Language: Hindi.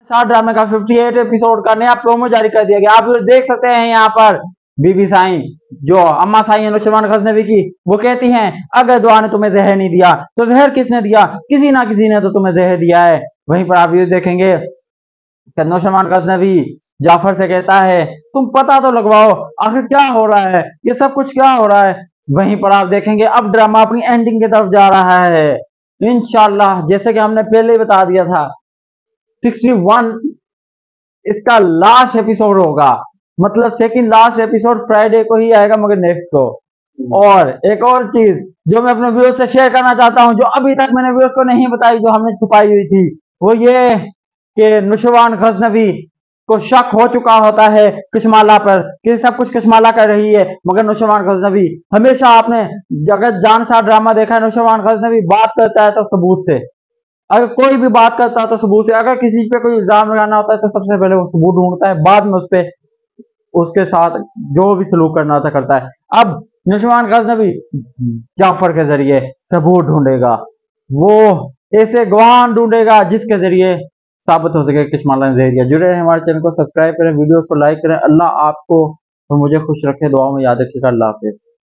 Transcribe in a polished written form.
साथ ड्रामे का 58 एपिसोड का नया प्रोमो जारी कर दिया गया। आप देख सकते हैं यहाँ पर बीबी साईं, जो अम्मा साईं नुस्रमान गजनवी की, वो कहती हैं अगर दुआ ने तुम्हें जहर नहीं दिया तो जहर किसने दिया, किसी ना किसी ने तो तुम्हें जहर दिया है। वहीं पर आप ये देखेंगे कि नुस्रमान गजनवी जाफर से कहता है तुम पता तो लगवाओ आखिर क्या हो रहा है, ये सब कुछ क्या हो रहा है। वहीं पर आप देखेंगे अब ड्रामा अपनी एंडिंग की तरफ जा रहा है इंशाल्लाह। जैसे कि हमने पहले ही बता दिया था 61 इसका लास्ट एपिसोड होगा, मतलब सेकंड लास्ट एपिसोड फ्राइडे को ही आएगा, मगर नेक्स्ट को। और एक और चीज जो मैं अपने व्यूअर्स से शेयर करना चाहता हूं, जो अभी तक मैंने व्यूअर्स को नहीं बताई, जो हमने छुपाई हुई थी, वो ये कि नुस्रमान गजनवी को शक हो चुका होता है कशमाला पर कि सब कुछ कशमाला कर रही है, मगर नुस्रमान गजनवी हमेशा, आपने अगर जान सा ड्रामा देखा है, नुस्रमान गजनवी बात करता है तो सबूत से, अगर कोई भी बात करता है तो सबूत से, अगर किसी पे कोई इल्जाम लगाना होता है तो सबसे पहले वो सबूत ढूंढता है, बाद में उस पे उसके साथ जो भी सलूक करना होता करता है। अब नुस्रमान गजनवी जाफर के जरिए सबूत ढूंढेगा, वो ऐसे गवाह ढूंढेगा जिसके जरिए साबित हो सके कि कशमाला ने जहर दिया। जुड़े रहे हमारे चैनल को सब्सक्राइब करें, वीडियोस को लाइक करें। अल्लाह आपको और मुझे खुश रखे, दुआ में याद रखिएगा। अल्लाह हाफिज।